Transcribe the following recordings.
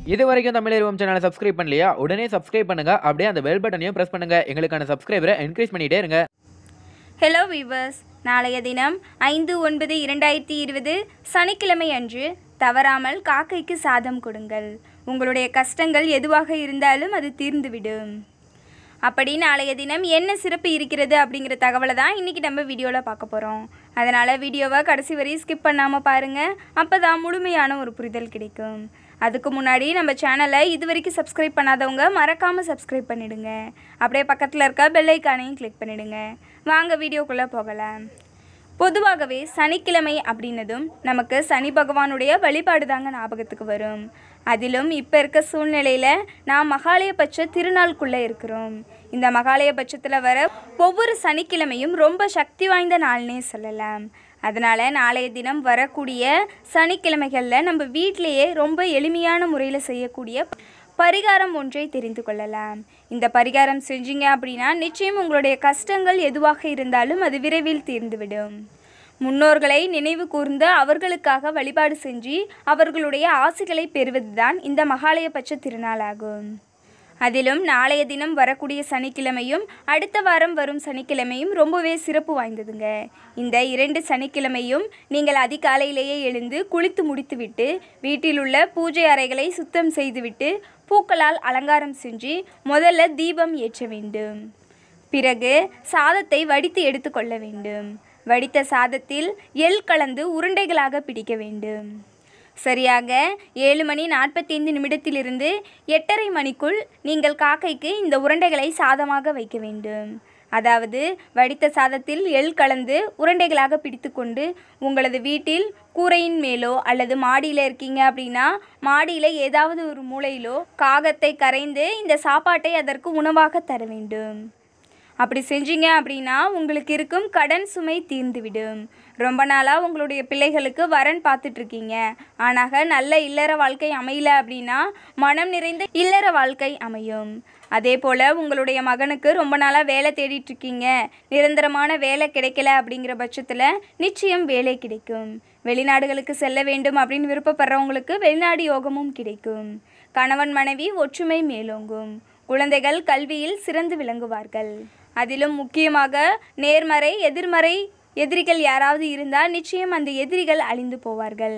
இது வரைக்கும் தமிழ் சேனலை சப்ஸ்கிரைப் பண்ணலையா? உடனே சப்ஸ்கிரைப் பண்ணுங்க. அப்படியே அந்த பெல் பட்டனையும் பிரஸ் பண்ணுங்க. எங்களுக்கான சப்ஸ்கிரைபரை என்கரேஜ் பண்ணிட்டே இருங்க. ஹலோ வீவர்ஸ், நாளைய தினம் 5/9/2020 சனிக்கிழமை அன்று தவறாமல் காக்கைக்கு சாதம் கொடுங்கள். உங்களுடைய கஷ்டங்கள் எதுவாக இருந்தாலும் அது தீர்ந்துவிடும். அப்படி நாளைய தினம் என்ன சிறப்பு இருக்கிறது அப்படிங்கிற தகவலை தான் இன்றைக்கி நம்ம வீடியோவில் பார்க்க போகிறோம். அதனால் வீடியோவை கடைசி வரை ஸ்கிப் பண்ணாமல் பாருங்கள். அப்போ தான் முழுமையான ஒரு புரிதல் கிடைக்கும். அதுக்கு முன்னாடி நம்ம சேனலை இது வரைக்கும் சப்ஸ்கிரைப் பண்ணாதவங்க மறக்காமல் சப்ஸ்கிரைப் பண்ணிவிடுங்க. அப்படியே பக்கத்தில் இருக்க பெல் ஐக்கானையும் கிளிக் பண்ணிவிடுங்க. வாங்க வீடியோக்குள்ளே போகலாம். பொதுவாகவே சனிக்கிழமை அப்படின்னதும் நமக்கு சனி பகவானுடைய வழிபாடு தாங்க ஞாபகத்துக்கு வரும். அதிலும் இப்போ இருக்க சூழ்நிலையில் நாம் மகாலயபட்ச திருநாளுக்குள்ளே இருக்கிறோம். இந்த மகாலயபட்சத்தில் வர ஒவ்வொரு சனிக்கிழமையும் ரொம்ப சக்தி வாய்ந்த நாள்னே சொல்லலாம். அதனால் நாளைய தினம் வரக்கூடிய சனிக்கிழமைகளில் நம்ம வீட்டிலையே ரொம்ப எளிமையான முறையில் செய்யக்கூடிய பரிகாரம் ஒன்றை தெரிந்து கொள்ளலாம். இந்த பரிகாரம் செஞ்சீங்க அப்படின்னா நிச்சயம் உங்களுடைய கஷ்டங்கள் எதுவாக இருந்தாலும் அது விரைவில் தீர்ந்துவிடும். முன்னோர்களை நினைவு கூர்ந்து அவர்களுக்காக வழிபாடு செஞ்சு அவர்களுடைய ஆசைகளை பெறுவதுதான் இந்த மகாலயபட்ச திருநாளாகும். அதிலும் நாளைய தினம் வரக்கூடிய சனிக்கிழமையும் அடுத்த வாரம் வரும் சனிக்கிழமையும் ரொம்பவே சிறப்பு வாய்ந்ததுங்க. இந்த 2 சனிக்கிழமையும் நீங்கள் அதிகாலையிலேயே எழுந்து குளித்து முடித்துவிட்டு வீட்டில் உள்ள பூஜை அறைகளை சுத்தம் செய்துவிட்டு பூக்களால் அலங்காரம் செஞ்சு முதல்ல தீபம் ஏற்ற வேண்டும். பிறகு சாதத்தை வடித்து எடுத்துக்கொள்ள வேண்டும். வடித்த சாதத்தில் எள் கலந்து உருண்டைகளாக பிடிக்க வேண்டும். சரியாக 7:45 8:30 மணிக்குள் நீங்கள் காக்கைக்கு இந்த உருண்டைகளை சாதமாக வைக்க வேண்டும். அதாவது வடித்த சாதத்தில் எள் கலந்து உருண்டைகளாக பிடித்து கொண்டு உங்களது வீட்டில் கூரையின் மேலோ அல்லது மாடியில் இருக்கீங்க அப்படின்னா மாடியில் ஏதாவது ஒரு மூலையிலோ காகத்தை கரைந்து இந்த சாப்பாட்டை அதற்கு உணவாக தர வேண்டும். அப்படி செஞ்சீங்க அப்படின்னா உங்களுக்கு இருக்கும் கடன் சுமை தீர்ந்துவிடும். ரொம்ப நாளாக உங்களுடைய பிள்ளைகளுக்கு வரன் பார்த்துட்ருக்கீங்க, ஆனால் நல்ல இல்லற வாழ்க்கை அமையல அப்படின்னா மனம் நிறைந்த இல்லற வாழ்க்கை அமையும். அதே போல் உங்களுடைய மகனுக்கு ரொம்ப நாளாக வேலை தேடிட்டுருக்கீங்க, நிரந்தரமான வேலை கிடைக்கல அப்படிங்கிற பட்சத்தில் நிச்சயம் வேலை கிடைக்கும். வெளிநாடுகளுக்கு செல்ல வேண்டும் அப்படின்னு விருப்பப்படுறவங்களுக்கு வெளிநாடு யோகமும் கிடைக்கும். கணவன் மனைவி ஒற்றுமை மேலோங்கும். குழந்தைகள் கல்வியில் சிறந்து விளங்குவார்கள். அதிலும் முக்கியமாக நேர்மறை எதிர்மறை எதிரிகள் யாராவது இருந்தால் நிச்சயம் அந்த எதிரிகள் அழிந்து போவார்கள்.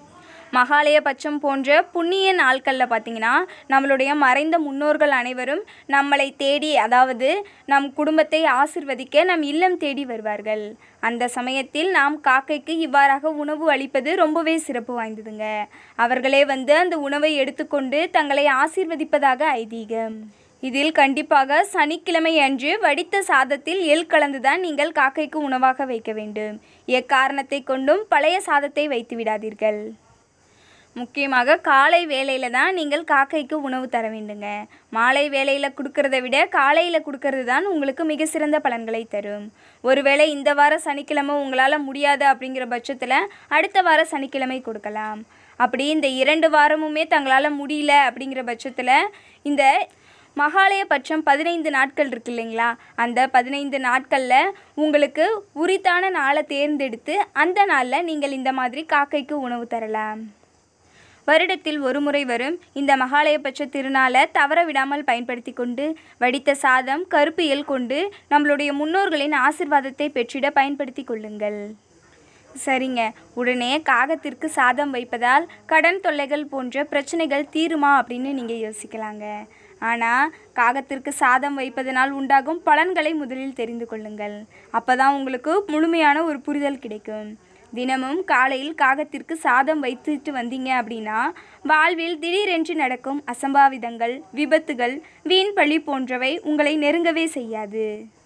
மகாலயபட்சம் போன்ற புண்ணிய நாட்களில் பார்த்திங்கன்னா நம்மளுடைய மறைந்த முன்னோர்கள் அனைவரும் நம்மளை தேடி, அதாவது நம் குடும்பத்தை ஆசிர்வதிக்க நம் இல்லம் தேடி வருவார்கள். அந்த சமயத்தில் நாம் காக்கைக்கு இவ்வாறாக உணவு அளிப்பது ரொம்பவே சிறப்பு வாய்ந்ததுங்க. அவர்களே வந்து அந்த உணவை எடுத்துக்கொண்டு தங்களை ஆசீர்வதிப்பதாக ஐதீகம். இதில் கண்டிப்பாக சனிக்கிழமை அன்று வடித்த சாதத்தில் எள் கலந்துதான் நீங்கள் காக்கைக்கு உணவாக வைக்க வேண்டும். எக்காரணத்தை கொண்டும் பழைய சாதத்தை வைத்து விடாதீர்கள். முக்கியமாக காலை வேளையில் தான் நீங்கள் காக்கைக்கு உணவு தர வேண்டுங்க. மாலை வேளையில் கொடுக்கறத விட காலையில் கொடுக்கறது தான் உங்களுக்கு மிக சிறந்த பலன்களை தரும். ஒருவேளை இந்த வார சனிக்கிழமை உங்களால் முடியாது அப்படிங்கிற பட்சத்தில் அடுத்த வார சனிக்கிழமை கொடுக்கலாம். அப்படி இந்த 2 வாரமுமே தங்களால் முடியல அப்படிங்கிற பட்சத்தில் இந்த மகாலயபட்சம் 15 நாட்கள் இருக்கு இல்லைங்களா, அந்த 15 நாட்களில் உங்களுக்கு உரித்தான நாளை தேர்ந்தெடுத்து அந்த நாளில் நீங்கள் இந்த மாதிரி காக்கைக்கு உணவு தரலாம். வருடத்தில் ஒரு முறை வரும் இந்த மகாலயபட்ச திருநாளை தவற விடாமல் பயன்படுத்தி கொண்டு வடித்த சாதம் கருப்பு எள் கொண்டு நம்மளுடைய முன்னோர்களின் ஆசிர்வாதத்தை பெற்றிட பயன்படுத்தி கொள்ளுங்கள். சரிங்க, உடனே காகத்திற்கு சாதம் வைப்பதால் கடன் தொல்லைகள் போன்ற பிரச்சனைகள் தீருமா அப்படின்னு நீங்கள் யோசிக்கலாங்க. ஆனால் காகத்திற்கு சாதம் வைப்பதனால் உண்டாகும் பலன்களை முதலில் தெரிந்து கொள்ளுங்கள். அப்போ தான் உங்களுக்கு முழுமையான ஒரு புரிதல் கிடைக்கும். தினமும் காலையில் காகத்திற்கு சாதம் வைத்துட்டு வந்தீங்க அப்படின்னா வாழ்வில் திடீரென்று நடக்கும் அசம்பாவிதங்கள், விபத்துகள், வீண் பழி போன்றவை உங்களை நெருங்கவே செய்யாது.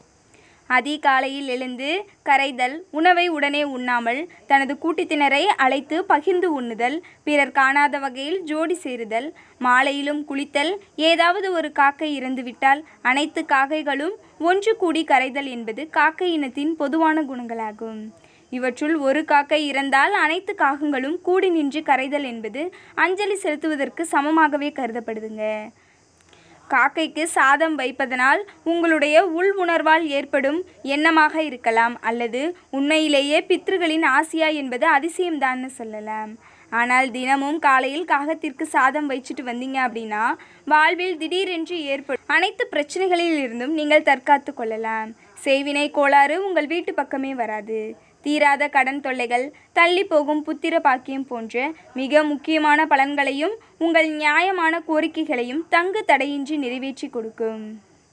அதிகாலையில் எழுந்து கரைதல், உணவை உடனே உண்ணாமல் தனது கூட்டத்தினரை அழைத்து பகிர்ந்து உண்ணுதல், பிறர் காணாத வகையில் ஜோடி சேருதல், மாலையிலும் குளித்தல், ஏதாவது ஒரு காக்கை இறந்துவிட்டால் அனைத்து காக்கைகளும் ஒன்று கூடி கரைதல் என்பது காக்கை இனத்தின் பொதுவான குணங்களாகும். இவற்றுள் ஒரு காக்கை இறந்தால் அனைத்து காகங்களும் கூடி நின்று கரைதல் என்பது அஞ்சலி செலுத்துவதற்கு சமமாகவே கருதப்படுதுங்க. காக்கைக்கு சாதம் வைப்பதனால் உங்களுடைய உள் உணர்வால் ஏற்படும் எண்ணமாக இருக்கலாம், அல்லது உண்மையிலேயே பித்ருகளின் ஆசியா என்பது அதிசயம்தான்னு சொல்லலாம். ஆனால் தினமும் காலையில் காகத்திற்கு சாதம் வச்சுட்டு வந்தீங்க அப்படின்னா வாழ்வில் திடீரென்று ஏற்படும் அனைத்து பிரச்சனைகளில் இருந்தும் நீங்கள் தற்காத்து கொள்ளலாம். செய்வினை கோளாறு உங்கள் வீட்டு பக்கமே வராது. தீராத கடன் தொல்லைகள், தள்ளி போகும் புத்திர பாக்கியம் போன்ற மிக முக்கியமான பலன்களையும் உங்கள் நியாயமான கோரிக்கைகளையும் தங்கு தடையின்றி நிறைவேற்றி கொடுக்கும்.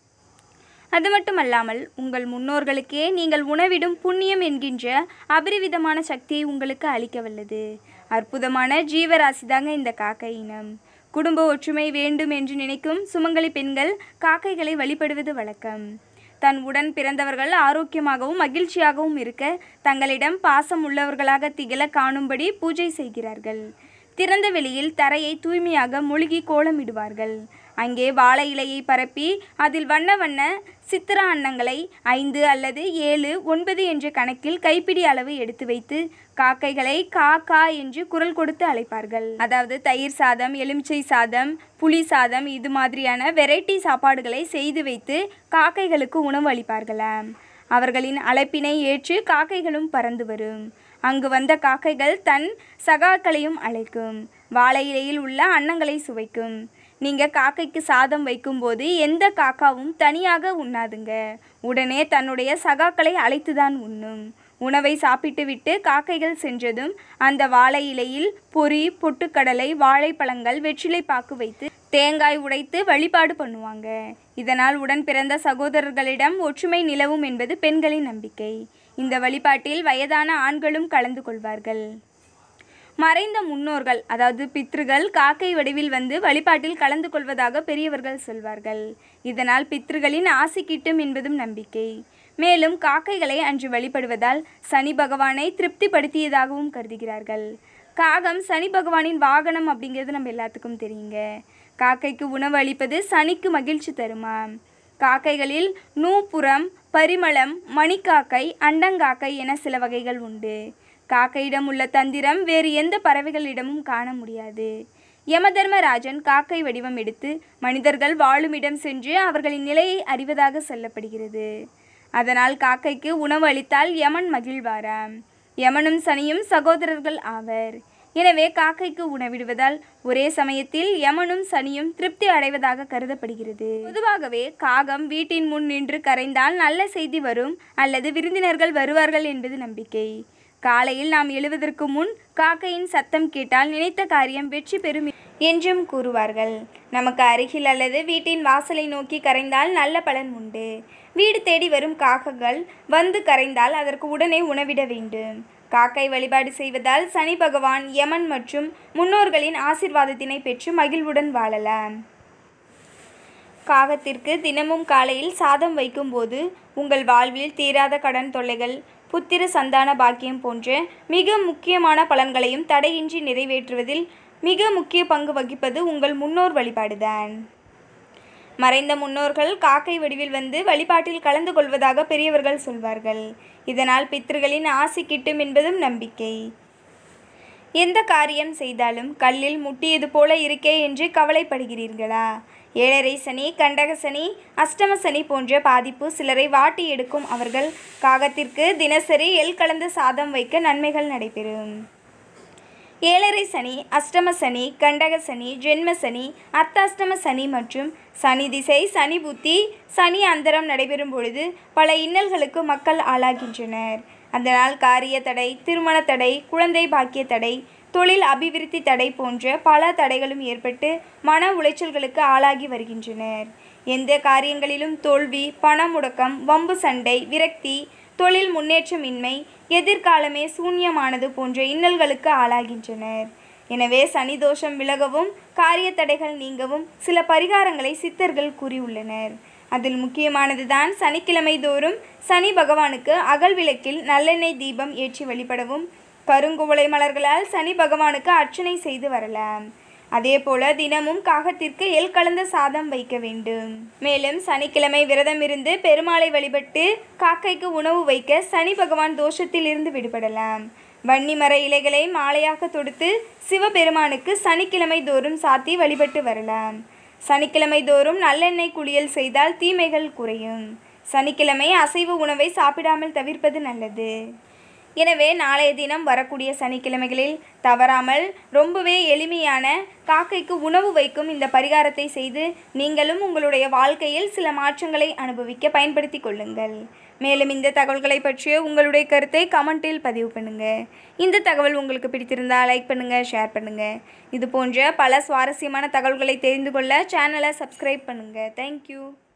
அது மட்டுமல்லாமல் உங்கள் முன்னோர்களுக்கே நீங்கள் உணவிடும் புண்ணியம் என்கின்ற அபரிவிதமான சக்தியை உங்களுக்கு அளிக்க வல்லது. அற்புதமான ஜீவராசி தாங்க இந்த காக்கை இனம். குடும்ப ஒற்றுமை வேண்டும் என்று நினைக்கும் சுமங்கலி பெண்கள் காக்கைகளை வழிபடுவது வழக்கம். தன் உடன் பிறந்தவர்கள் ஆரோக்கியமாகவும் மகிழ்ச்சியாகவும் இருக்க தங்களிடம் பாசம் உள்ளவர்களாக திகழ காணும்படி பூஜை செய்கிறார்கள். திறந்த வெளியில் தரையை தூய்மையாக மூழ்கி கோலமிடுவார்கள். அங்கே வாழை இலையை பரப்பி அதில் வண்ண வண்ண சித்திர அன்னங்களை 5 அல்லது 7, 9 என்ற கணக்கில் கைப்பிடி அளவு எடுத்து வைத்து காக்கைகளை கா கா என்று குரல் கொடுத்து அழைப்பார்கள். அதாவது தயிர் சாதம், எலுமிச்சை சாதம், புளி சாதம் இது மாதிரியான வெரைட்டி சாப்பாடுகளை செய்து வைத்து காக்கைகளுக்கு உணவு அளிப்பார்களாம். அவர்களின் அழைப்பினை ஏற்று காக்கைகளும் பறந்து வரும். அங்கு வந்த காக்கைகள் தன் சகாக்களையும் அழைக்கும். வாழை இலையில் உள்ள அன்னங்களை சுவைக்கும். நீங்கள் காக்கைக்கு சாதம் வைக்கும்போது எந்த காக்காவும் தனியாக உண்ணாதுங்க. உடனே தன்னுடைய சகாக்களை அழைத்துதான் உண்ணும். உணவை சாப்பிட்டு விட்டு காக்கைகள் சென்றதும் அந்த வாழை இலையில் பொரி, பொட்டுக்கடலை, வாழைப்பழங்கள், வெற்றிலை பாக்கு வைத்து தேங்காய் உடைத்து வழிபாடு பண்ணுவாங்க. இதனால் உடன் பிறந்த சகோதரர்களிடம் ஒற்றுமை நிலவும் என்பது பெண்களின் நம்பிக்கை. இந்த வழிபாட்டில் வயதான ஆண்களும் கலந்து கொள்வார்கள். மறைந்த முன்னோர்கள் அதாவது பித்ருகள் காக்கை வடிவில் வந்து வழிபாட்டில் கலந்து கொள்வதாக பெரியவர்கள் சொல்வார்கள். இதனால் பித்ருகளின் ஆசி கிட்டும் என்பதும் நம்பிக்கை. மேலும் காக்கைகளை அன்று வழிபடுவதால் சனி பகவானை திருப்திப்படுத்தியதாகவும் கருதுகிறார்கள். காகம் சனி பகவானின் வாகனம் அப்படிங்கிறது நம்ம எல்லாத்துக்கும் தெரியுங்க. காக்கைக்கு உணவு அளிப்பது சனிக்கு மகிழ்ச்சி தருமாம். காக்கைகளில் நூப்புறம், பரிமளம், மணிக்காக்கை, அண்டங்காக்கை என சில வகைகள் உண்டு. காக்கையிடம் உள்ள தந்திரம் வேறு எந்த பறவைகளிடமும் காண முடியாது. யமதர்மராஜன் காக்கை வடிவம் எடுத்து மனிதர்கள் வாழுமிடம் சென்று அவர்களின் நிலையை அறிவதாக சொல்லப்படுகிறது. அதனால் காக்கைக்கு உணவு அளித்தால் யமன் மகிழ்வாராம். யமனும் சனியும் சகோதரர்கள் ஆவர். எனவே காக்கைக்கு உணவிடுவதால் ஒரே சமயத்தில் யமனும் சனியும் திருப்தி அடைவதாக கருதப்படுகிறது. பொதுவாகவே காகம் வீட்டின் முன் நின்று கரைந்தால் நல்ல செய்தி வரும் அல்லது விருந்தினர்கள் வருவார்கள் என்பது நம்பிக்கை. காலையில் நாம் எழுவதற்கு முன் காக்கையின் சத்தம் கேட்டால் நினைத்த காரியம் வெற்றி பெறும் என்றும் கூறுவார்கள். நமக்கு அருகில் அல்லது வீட்டின் வாசலை நோக்கி கரைந்தால் நல்ல பலன் உண்டு. வீடு தேடி வரும் காகங்கள் வந்து கரைந்தால் அதற்கு உடனே உணவிட வேண்டும். காக்கை வழிபாடு செய்வதால் சனி பகவான், யமன் மற்றும் முன்னோர்களின் ஆசீர்வாதத்தினை பெற்று மகிழ்வுடன் வாழலாம். காகத்திற்கு தினமும் காலையில் சாதம் வைக்கும்போது உங்கள் வாழ்வில் தீராத கடன் தொல்லைகள், புத்திர சந்தான பாக்கியம் போன்ற மிக முக்கியமான பலன்களையும் தடையின்றி நிறைவேற்றுவதில் மிக முக்கிய பங்கு வகிப்பது உங்கள் முன்னோர் வழிபாடுதான். மறைந்த முன்னோர்கள் காக்கை வடிவில் வந்து வழிபாட்டில் கலந்து கொள்வதாக பெரியவர்கள் சொல்வார்கள். இதனால் பித்ருகளின் ஆசி கிட்டும் என்பதும் நம்பிக்கை. எந்த காரியம் செய்தாலும் கல்லில் முட்டியது போல இருக்கே என்று கவலைப்படுகிறீர்களா? 7.5 சனி, கண்டக சனி, அஷ்டம சனி போன்ற பாதிப்பு சிலரை வாட்டி எடுக்கும். அவர்கள் காகத்திற்கு தினசரி எள் கலந்த சாதம் வைக்க நன்மைகள் நடைபெறும். 7.5 சனி, அஷ்டம சனி, கண்டக சனி, ஜென்ம சனி, அர்த்தாஷ்டம சனி மற்றும் சனி திசை, சனி புத்தி, சனி அந்தரம் நடைபெறும் பொழுது பல இன்னல்களுக்கு மக்கள் ஆளாகின்றனர். அதனால் காரிய தடை, திருமண தடை, குழந்தை பாக்கிய தடை, தொழில் அபிவிருத்தி தடை போன்ற பல தடைகளும் ஏற்பட்டு மன உளைச்சல்களுக்கு ஆளாகி வருகின்றனர். எந்த காரியங்களிலும் தோல்வி, பண முடக்கம், வம்பு சண்டை, விரக்தி, தொழில் முன்னேற்றமின்மை, எதிர்காலமே சூன்யமானது போன்ற இன்னல்களுக்கு ஆளாகின்றனர். எனவே சனி தோஷம் விலகவும் காரிய தடைகள் நீங்கவும் சில பரிகாரங்களை சித்தர்கள் கூறியுள்ளனர். அதில் முக்கியமானதுதான் சனிக்கிழமை தோறும் சனி பகவானுக்கு அகல் விளக்கில் நல்லெண்ணெய் தீபம் ஏற்றி வழிபடவும், கருங்குவளை மலர்களால் சனி பகவானுக்கு அர்ச்சனை செய்து வரலாம். அதேபோல தினமும் காகத்திற்கு எள் கலந்த சாதம் வைக்க வேண்டும். மேலும் சனிக்கிழமை விரதம் இருந்து பெருமாளை வழிபட்டு காக்கைக்கு உணவு வைக்க சனி பகவான் தோஷத்தில் இருந்து விடுபடலாம். வன்னி மர இலைகளை மாலையாக தொடுத்து சிவபெருமானுக்கு சனிக்கிழமை தோறும் சாத்தி வழிபட்டு வரலாம். சனிக்கிழமை தோறும் நல்லெண்ணெய் குளியல் செய்தால் தீமைகள் குறையும். சனிக்கிழமை அசைவ உணவை சாப்பிடாமல் தவிர்ப்பது நல்லது. எனவே நாளைய தினம் வரக்கூடிய சனிக்கிழமைகளில் தவறாமல் ரொம்பவே எளிமையான காக்கைக்கு உணவு வைக்கும் இந்த பரிகாரத்தை செய்து நீங்களும் உங்களுடைய வாழ்க்கையில் சில மாற்றங்களை அனுபவிக்க பயன்படுத்தி கொள்ளுங்கள். மேலும் இந்த தகவல்களை பற்றிய உங்களுடைய கருத்தை கமெண்டில் பதிவு பண்ணுங்கள். இந்த தகவல் உங்களுக்கு பிடித்திருந்தால் லைக் பண்ணுங்கள், ஷேர் பண்ணுங்கள். இது போன்ற பல சுவாரஸ்யமான தகவல்களை தெரிந்து கொள்ள சேனலை சப்ஸ்கிரைப் பண்ணுங்கள். தேங்க்யூ.